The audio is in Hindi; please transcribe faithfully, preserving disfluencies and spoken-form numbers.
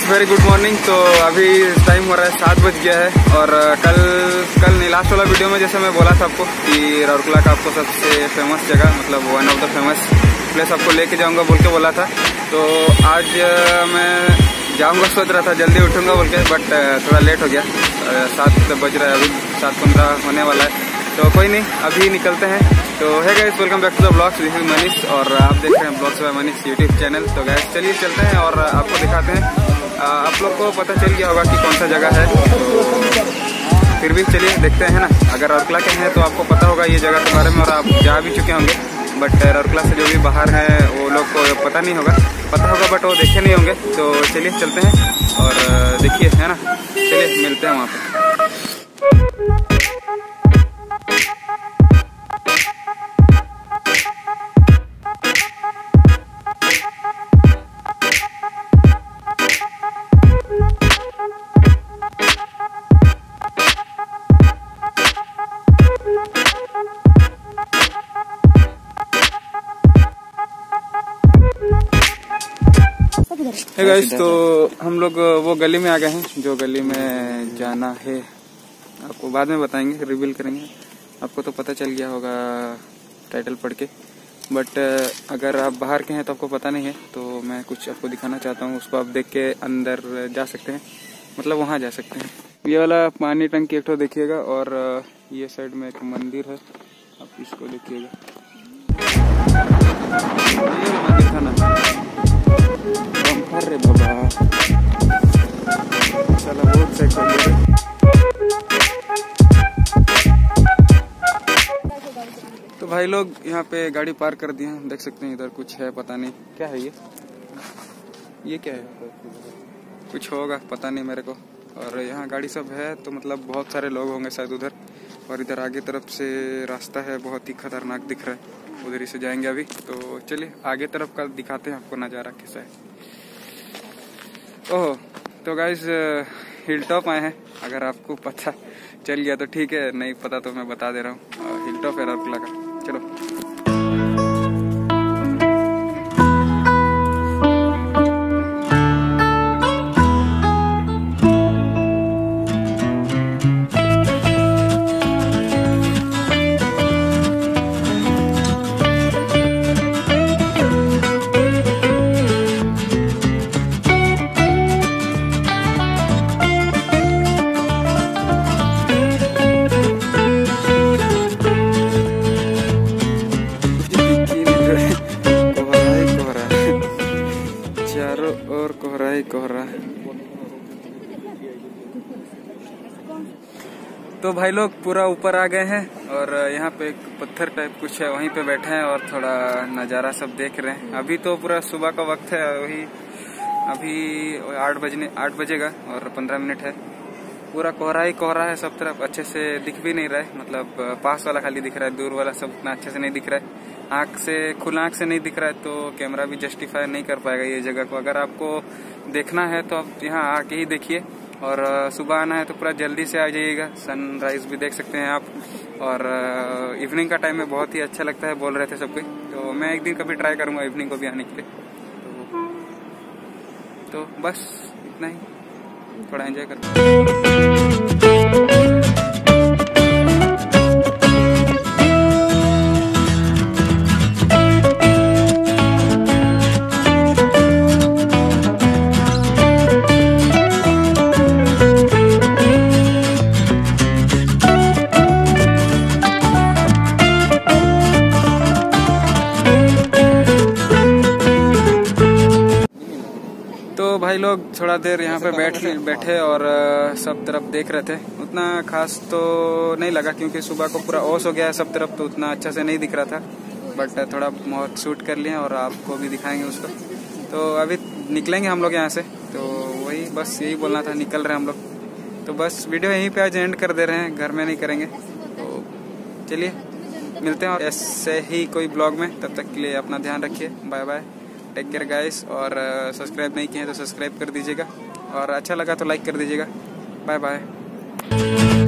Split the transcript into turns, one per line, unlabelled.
Very good morning. तो अभी टाइम हो रहा है सात बज गया है और कल कल नहीं लास्ट वाला वीडियो में जैसे मैं बोला था आपको कि राउरकेला का आपको सबसे फेमस जगह मतलब one of the famous place आपको लेके जाऊंगा बोल के बोला था। तो आज मैं जाऊंगा, सोच रहा था जल्दी उठूंगा बोल के, बट थोड़ा लेट हो गया। सात बज रहा है, अभी सात पंद्रह होने वाला है। तो कोई नहीं, अभी निकलते हैं। तो है guys, welcome back to the blogs. This is Manish और आप देख रहे हैं blogs by Manish YouTube channel. तो गाइस चलिए चलते हैं और आपको दिखाते हैं। आप लोग को पता चल गया होगा कि कौन सा जगह है, तो फिर भी चलिए देखते हैं ना। अगर राउरकेला के हैं तो आपको पता होगा ये जगह के बारे में और आप जा भी चुके होंगे, बट राउरकेला से जो भी बाहर हैं वो लोग को पता नहीं होगा, पता होगा बट वो देखे नहीं होंगे। तो चलिए चलते हैं और देखिए, है ना। चलिए मिलते हैं वहाँ पे। हे गाइस, तो हम लोग वो गली में आ गए हैं जो गली में जाना है आपको बाद में बताएंगे, रिवील करेंगे। आपको तो पता चल गया होगा टाइटल पढ़ के, बट अगर आप बाहर के हैं तो आपको पता नहीं है। तो मैं कुछ आपको दिखाना चाहता हूँ, उसको आप देख के अंदर जा सकते हैं, मतलब वहाँ जा सकते हैं। ये वाला पानी टंकी एक ठो देखिएगा और ये साइड में एक मंदिर है, आप इसको देखिएगा। ये मंदिर था ना, अरे बाबा चला बहुत से तो भाई लोग यहाँ पे गाड़ी पार्क कर दिए हैं, देख सकते हैं। इधर कुछ है, पता नहीं क्या है ये ये क्या है, कुछ होगा पता नहीं मेरे को। और यहाँ गाड़ी सब है, तो मतलब बहुत सारे लोग होंगे शायद उधर। और इधर आगे तरफ से रास्ता है, बहुत ही खतरनाक दिख रहा है, उधर ही से जाएंगे अभी। तो चलिए आगे तरफ का दिखाते हैं आपको नज़ारा कैसा है। ओह, तो गाइस हिल टॉप आए हैं। अगर आपको पता चल गया तो ठीक है, नहीं पता तो मैं बता दे रहा हूँ। हिल टॉप है राउरकेला का। चलो और कोहरा ही कोहरा। तो भाई लोग पूरा ऊपर आ गए हैं और यहाँ पे एक पत्थर टाइप कुछ है, वहीं पे बैठे हैं और थोड़ा नज़ारा सब देख रहे हैं। अभी तो पूरा सुबह का वक्त है, वही अभी आठ बजने आठ बजेगा और पंद्रह मिनट है। पूरा कोहरा ही कोहरा है सब तरफ, अच्छे से दिख भी नहीं रहा है, मतलब पास वाला खाली दिख रहा है, दूर वाला सब उतना अच्छे से नहीं दिख रहा है। आँख से खुला आँख से नहीं दिख रहा है, तो कैमरा भी जस्टिफाई नहीं कर पाएगा ये जगह को। अगर आपको देखना है तो आप यहाँ आके ही देखिए, और सुबह आना है तो पूरा जल्दी से आ जाइएगा। सनराइज भी देख सकते हैं आप, और इवनिंग का टाइम में बहुत ही अच्छा लगता है बोल रहे थे सबके। तो मैं एक दिन कभी ट्राई करूँगा इवनिंग को भी आने के लिए। तो, तो बस इतना ही, थोड़ा एंजॉय करते हैं। तो भाई लोग थोड़ा देर यहाँ पे बैठ बैठे और सब तरफ देख रहे थे। उतना खास तो नहीं लगा क्योंकि सुबह को पूरा ओस हो गया है सब तरफ, तो उतना अच्छा से नहीं दिख रहा था, बट थोड़ा बहुत शूट कर लिए और आपको भी दिखाएंगे उसको। तो अभी निकलेंगे हम लोग यहाँ से, तो वही बस यही बोलना था, निकल रहे हैं हम लोग। तो बस वीडियो यहीं पे आज एंड कर दे रहे हैं, घर में नहीं करेंगे। तो चलिए मिलते हैं ऐसे ही कोई ब्लॉग में, तब तक के लिए अपना ध्यान रखिए। Bye bye, take care guys. और सब्सक्राइब नहीं किए हैं तो सब्सक्राइब कर दीजिएगा, और अच्छा लगा तो लाइक कर दीजिएगा। Bye bye.